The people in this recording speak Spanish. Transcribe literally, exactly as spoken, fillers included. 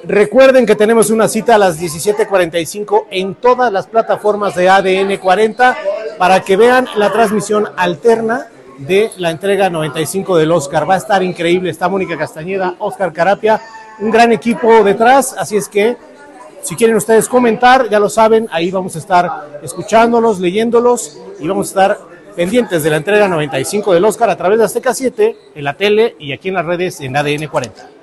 Recuerden que tenemos una cita a las diecisiete cuarenta y cinco en todas las plataformas de A D N cuarenta para que vean la transmisión alterna de la entrega noventa y cinco del Oscar. Va a estar increíble, está Mónica Castañeda, Oscar Carapia, un gran equipo detrás, así es que si quieren ustedes comentar, ya lo saben, ahí vamos a estar escuchándolos, leyéndolos y vamos a estar pendientes de la entrega noventa y cinco del Oscar a través de Azteca siete, en la tele y aquí en las redes en A D N cuarenta.